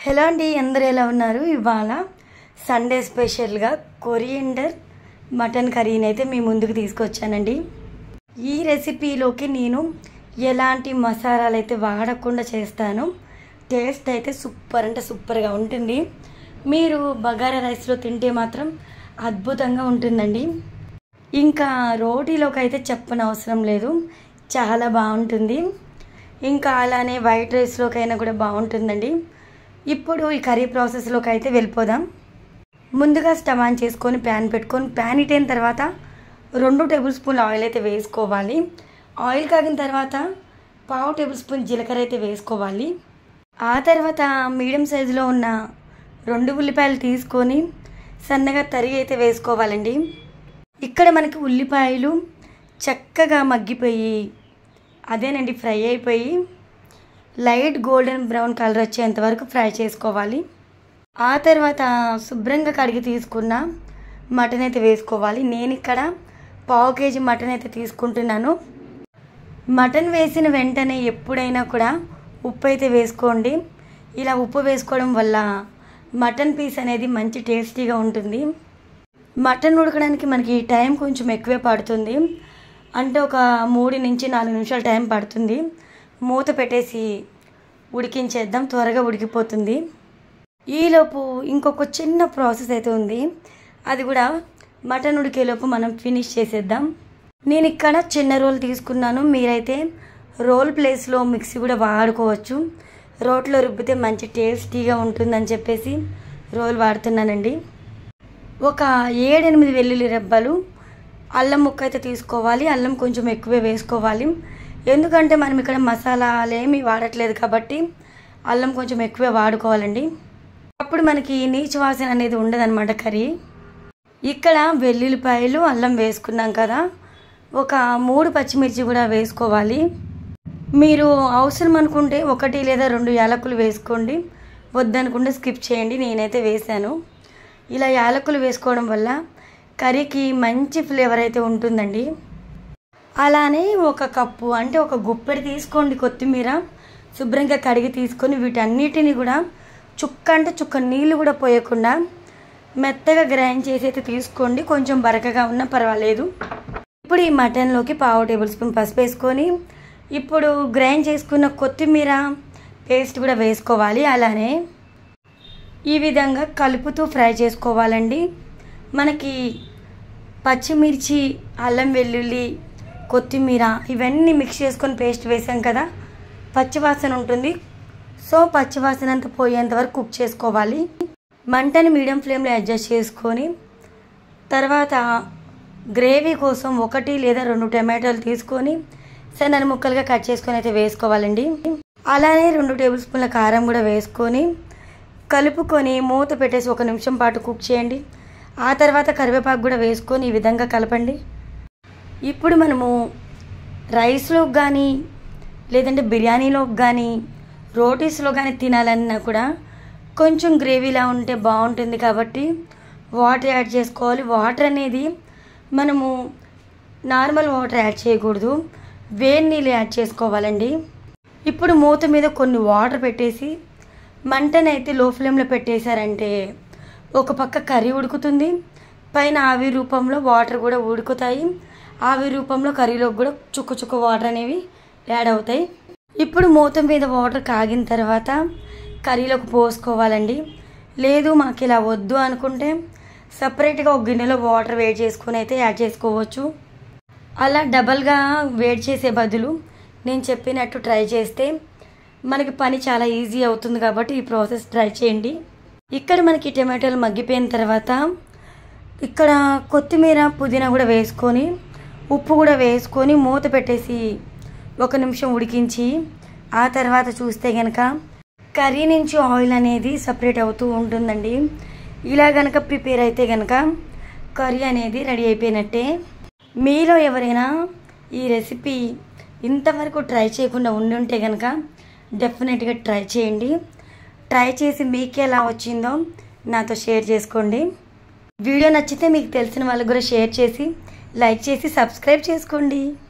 Hello అండి, అందరూ ఎలా ఉన్నారు? ఇవాళ సండే స్పెషల్గా కొరియండర్ మటన్ కర్రీని అయితే మీ ముందుకు తీసుకొచ్చానండి. ఈ రెసిపీలోకి నేను ఎలాంటి మసాలాలు అయితే వాడకుండా చేస్తాను. టేస్ట్ అయితే సూపర్ అంటే సూపర్గా ఉంటుంది. మీరు బగారా రైస్లో తింటే మాత్రం అద్భుతంగా ఉంటుందండి. ఇంకా రోటీలోకి అయితే చెప్పనవసరం లేదు, చాలా బాగుంటుంది. ఇంకా అలానే వైట్ రైస్లోకైనా కూడా బాగుంటుందండి. ఇప్పుడు ఈ కర్రీ ప్రాసెస్లోకి అయితే వెళ్ళిపోదాం. ముందుగా స్టవ్ ఆన్ చేసుకొని ప్యాన్ పెట్టుకొని ప్యాన్ హీట్ అయిన తర్వాత 2 టేబుల్ స్పూన్ల ఆయిల్ అయితే వేసుకోవాలి. ఆయిల్ కాగిన తర్వాత 1/2 టేబుల్ స్పూన్ జీలకర్ర అయితే వేసుకోవాలి. ఆ తర్వాత మీడియం సైజులో ఉన్న 2 ఉల్లిపాయలు తీసుకొని సన్నగా తరిగి అయితే వేసుకోవాలండి. ఇక్కడ మనకి ఉల్లిపాయలు చక్కగా మగ్గిపోయి అదేనండి ఫ్రై అయిపోయి లైట్ గోల్డెన్ బ్రౌన్ కలర్ వచ్చేంత వరకు ఫ్రై చేసుకోవాలి. ఆ తర్వాత శుభ్రంగా కడిగి తీసుకున్న మటన్ అయితే వేసుకోవాలి. నేను ఇక్కడ 1/2 కేజీ మటన్ అయితే తీసుకుంటున్నాను. మటన్ వేసిన వెంటనే ఎప్పుడైనా కూడా ఉప్పు అయితే వేసుకోండి. ఇలా ఉప్పు వేసుకోవడం వల్ల మటన్ పీస్ అనేది మంచి టేస్టీగా ఉంటుంది. మటన్ ఉడకడానికి మనకి టైం కొంచెం ఎక్కువే పడుతుంది, అంటే ఒక 3 నుంచి 4 నిమిషాలు టైం పడుతుంది. మూత పెట్టేసి ఉడికించేద్దాం, త్వరగా ఉడికిపోతుంది. ఈలోపు ఇంకొక చిన్న ప్రాసెస్ అయితే ఉంది, అది కూడా మటన్ ఉడికేలోపు మనం ఫినిష్ చేసేద్దాం. నేను ఇక్కడ చిన్న రోల్ తీసుకున్నాను, మీరైతే రోల్ ప్లేస్లో మిక్సీ కూడా వాడుకోవచ్చు. రోట్లో రుబ్బితే మంచి టేస్టీగా ఉంటుందని చెప్పేసి రోల్ వాడుతున్నానండి. ఒక 7-8 వెల్లుల్లి రెబ్బలు, అల్లం ముక్క అయితే తీసుకోవాలి. అల్లం కొంచెం ఎక్కువే వేసుకోవాలి, ఎందుకంటే మనం ఇక్కడ మసాలాలేమీ వాడట్లేదు కాబట్టి అల్లం కొంచెం ఎక్కువే వాడుకోవాలండి. అప్పుడు మనకి నీచు వాసన అనేది ఉండదన్నమాట కర్రీ. ఇక్కడ వెల్లుల్లిపాయలు అల్లం వేసుకున్నాం కదా, ఒక 3 పచ్చిమిర్చి కూడా వేసుకోవాలి. మీరు అవసరం అనుకుంటే 1 లేదా 2 యాలకులు వేసుకోండి, వద్దనుకుంటే స్కిప్ చేయండి. నేనైతే వేసాను. ఇలా యాలకులు వేసుకోవడం వల్ల కర్రీకి మంచి ఫ్లేవర్ అయితే ఉంటుందండి. అలానే 1 కప్పు అంటే 1 గుప్పెడు తీసుకోండి కొత్తిమీర. శుభ్రంగా కడిగి తీసుకొని వీటన్నిటిని కూడా చుక్క అంటే చుక్క నీళ్ళు కూడా పోయకుండా మెత్తగా గ్రైండ్ చేసి అయితే తీసుకోండి. కొంచెం బరకగా ఉన్నా పర్వాలేదు. ఇప్పుడు ఈ మటన్లోకి 1/2 టేబుల్ స్పూన్ పసుపు వేసుకొని ఇప్పుడు గ్రైండ్ చేసుకున్న కొత్తిమీర పేస్ట్ కూడా వేసుకోవాలి. అలానే ఈ విధంగా కలుపుతూ ఫ్రై చేసుకోవాలండి. మనకి పచ్చిమిర్చి, అల్లం వెల్లుల్లి, కొత్తిమీర ఇవన్నీ మిక్స్ చేసుకొని పేస్ట్ వేసాం కదా, పచ్చివాసన ఉంటుంది. సో పచ్చివాసన అంతా పోయేంత వరకు కుక్ చేసుకోవాలి. మంటని మీడియం ఫ్లేమ్లో అడ్జస్ట్ చేసుకొని తర్వాత గ్రేవీ కోసం 1 లేదా 2 టమాటాలు తీసుకొని సన్న ముక్కలుగా కట్ చేసుకొని అయితే వేసుకోవాలండి. అలానే 2 టేబుల్ స్పూన్ల కారం కూడా వేసుకొని కలుపుకొని మూత పెట్టేసి 1 నిమిషం పాటు కుక్ చేయండి. ఆ తర్వాత కరివేపాకు కూడా వేసుకొని ఈ విధంగా కలపండి. ఇప్పుడు మనము రైస్లోకి కానీ లేదంటే బిర్యానీలోకి కానీ రోటీస్లో కానీ తినాలన్నా కూడా కొంచెం గ్రేవీలా ఉంటే బాగుంటుంది కాబట్టి వాటర్ యాడ్ చేసుకోవాలి. వాటర్ అనేది మనము నార్మల్ వాటర్ యాడ్ చేయకూడదు, వేడి నీళ్ళు యాడ్ చేసుకోవాలండి. ఇప్పుడు మూత మీద కొన్ని వాటర్ పెట్టేసి మంటని అయితే లో ఫ్లేమ్లో పెట్టేశారంటే ఒక పక్క కర్రీ ఉడుకుతుంది, పైన ఆవిరి రూపంలో వాటర్ కూడా ఉడుకుతాయి. ఆవిరి రూపంలో కర్రీలోకి కూడా చుక్క చుక్క వాటర్ అనేవి యాడ్ అవుతాయి. ఇప్పుడు మూత మీద వాటర్ కాగిన తర్వాత కర్రీలోకి పోసుకోవాలండి. లేదు మాకు ఇలా వద్దు అనుకుంటే సపరేట్గా ఒక గిన్నెలో వాటర్ వేడి చేసుకొని అయితే యాడ్ చేసుకోవచ్చు. అలా డబల్గా వేడి చేసే బదులు నేను చెప్పినట్టు ట్రై చేస్తే మనకి పని చాలా ఈజీ అవుతుంది కాబట్టి ఈ ప్రాసెస్ ట్రై చేయండి. ఇక్కడ మనకి టమాటాలు మగ్గిపోయిన తర్వాత ఇక్కడ కొత్తిమీర, పుదీనా కూడా వేసుకొని ఉప్పు కూడా వేసుకొని మూత పెట్టేసి 1 నిమిషం ఉడికించి ఆ తర్వాత చూస్తే కనుక కర్రీ నుంచి ఆయిల్ అనేది సపరేట్ అవుతూ ఉంటుందండి. ఇలా కనుక ప్రిపేర్ అయితే కనుక కర్రీ అనేది రెడీ అయిపోయినట్టే. మీలో ఎవరైనా ఈ రెసిపీ ఇంతవరకు ట్రై చేయకుండా ఉండుంటే కనుక డెఫినెట్గా ట్రై చేయండి. ట్రై చేసి మీకు ఎలా వచ్చిందో నాతో షేర్ చేసుకోండి. వీడియో నచ్చితే మీకు తెలిసిన వాళ్ళకు కూడా షేర్ చేసి లైక్ చేసి సబ్స్క్రైబ్ చేసుకోండి.